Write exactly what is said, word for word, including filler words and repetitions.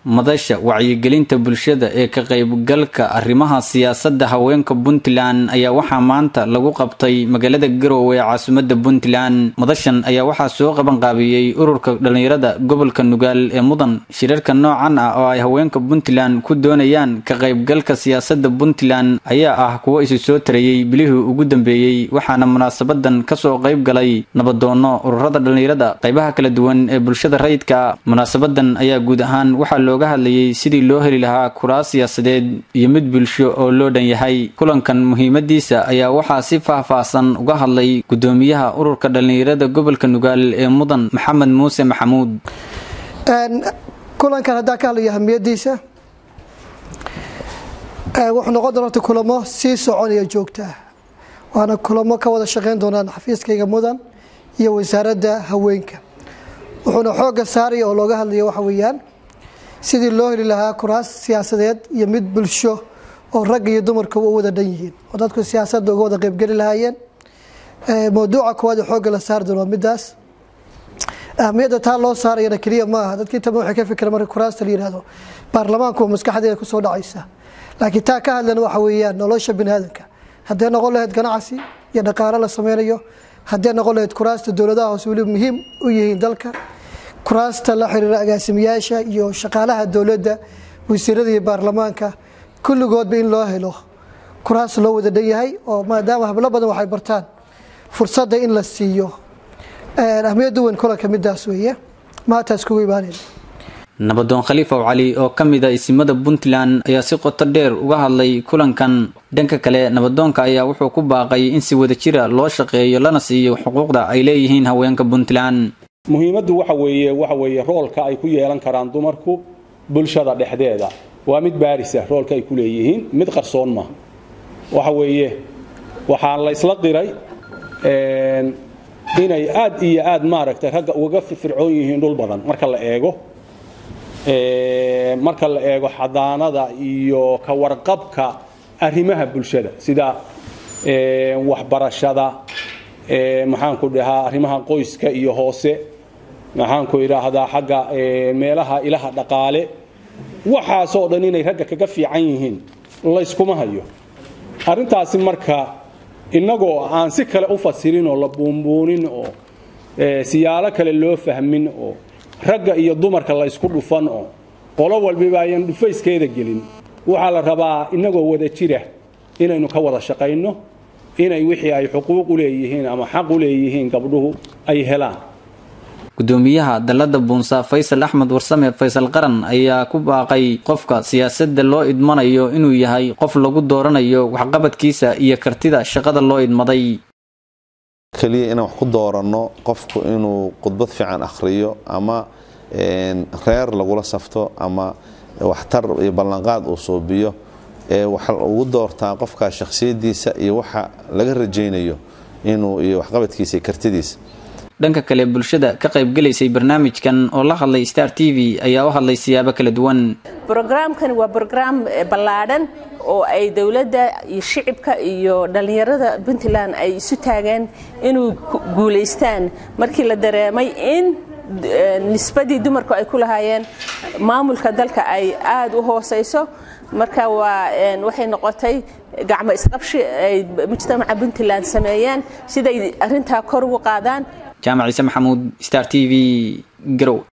madasha wacyigelinta bulshada ee ka qaybgalka arrimaha siyaasadda haweenka Puntland ayaa waxaa maanta lagu qabtay magaalada Garowe ee caasimadda Puntland. madashan ayaa waxaa soo qaban qaabiyay ururka dhalinyarada gobolka Nugaal ee mudan shirarka noocan ah oo ay haweenka Puntland ku doonayaan ka qaybgalka siyaasadda Puntland ayaa ah kuwa isu soo tarayay bilihii ugu dambeeyay, waxaana munaasabadan ka soo qayb galay nabadoono ururada dhalinyarada qaybaha kala duwan ee bulshada rayidka. munaasabadan ayaa guud ahaan waxaa looga hadlayay sidii loo heli lahaa kuraas siyaasadeed iyo mid bulsho oo loo dhan yahay. kulankan muhiimadiisa ayaa waxaa si faahfaahsan uga hadlay gudoomiyaha ururka dhalinyarada gobolka Nugaal ee mudan Maxamed Muuse Maxamuud. een kulankan hadaa ka hadlayo ahamiyadiisa ee wuxuu noqon doonaa kulamo si soconaya joogta waana kulamo ka wada shaqeyn doonaan xafiiskayga mudan iyo wasaaradda haweenka. wuxuuna xooga saaray oo looga hadlayo waxa weeyaan sidii loo heli lahaa kuraas siyaasadeed iyo mid bulsho oo rag iyo dumarka u wada dhan yihiin oo dadku siyaasadda uga wada qayb gali lahaayeen. ee mowduuca koowaad xooga la saar doono midaas ahmiyada taa loo saarayna kaliya ma aha dadkii tama waxay ka fikiraan marka kuraasta la yiraahdo baarlamaanku maskaxdeeda ku soo dhacaysa, laakiin taa ka hadlan waxa weeyaan nolosha bini'aadamka haddii noqon lahayd ganacsi iyo dhaqaale la sameeyo, haddii noqon lahayd kuraasta dawladaha hoose wali muhiim u yihiin dalka, kuraasta la xiriira agaasimayaasha iyo shaqaalaha dawladda wasiirada iyo baarlamaanka kulligoodba in loo helo kuraas loo wada dhan yahay oo maadaama hablo badan waxay bartaan fursadda in la siiyo. ee ahmiyadu weyn kula kamidaas weeye maanta isku iibaaneen. nabadoon Khalifa Cali oo kamida isimada Puntland ayaa si qoto dheer uga hadlay kulankan. dhanka kale nabadoonka ayaa wuxuu ku baaqay in si wada jira loo shaqeeyo lana siiyo xuquuqda ay leeyihiin haweenka Puntland. muhiimadu waxa weeye waxa weeye roolka ay ku yeelan karaan dumarku bulshada dhexdeeda waa mid baarisa roolka ay ku leeyihiin mid qarsoon ma waxa weeye waxa la isla qiray een inay aad iyo aad maaragtay ragga uga firfircoon yihiin dhul badan marka la eego ee marka la eego xadaanada iyo ka warqabka arrimaha bulshada sida ee waxbarashada ee maxaan ku dhahaa arrimaha qoyska iyo hoose maxaan ku iraahdaa xagga ee meelaha ilaha dhaqaale waxa soo dhan inay ragga kaga fiican yihiin la iskuma hayo. arintaasi marka inagoo aan si kale u fasirin oo la buunbuunin oo ee siyaalo kale loo fahmin oo ragga iyo dumarka la isku dhufan oo qolo walba ayaan dhufayskeeda gelin waxa la rabaa inagoo wada jira inaynu ka wada shaqeyno inay wixii ay xuquuq u leeyihiin ama xaq u leeyihiin gabdhuhu ay helaan. gudoomiyaha dalada Buunsa Faysal Ahmed Warsame Faysal Qaran ayaa ku baaqay qofka siyaasadda loo idmanayo inuu yahay qof lagu dooranayo waxqabadkiisa iyo kartida shaqada loo idmaday. kaliya inaan wax ku doorano qofku inuu qodbad fiican akhriyo ama een reer lagu la safto ama waxtar iyo ballanqaad uu soo biyo ee waxa ugu doortaa qofka shakhsiyadiisa iyo waxa laga rajaynayo inuu iyo waxqabadkiisa iyo kartidiisa. dhanka kale bulshada ka qayb galeysay barnaamijkan oo la hadlay Star T V ayaa u hadlay siyaabo kala duwan. Programkan waa program ballaaran oo ay dawladda iyo shicibka iyo dhalinyarada Puntland ay isu taageen inuu guuleystaan markii la dareemay in nisbadii dumarku ay ku lahaayeen maamulka dalka ay aad u hooseyso. marka waa waxay noqotay gacmo isqabshi ay mujtamaca Puntland sameeyeen siday arinta kor ugu qaadaan. jaamac Ciise Maxamuud Star T V Garowe.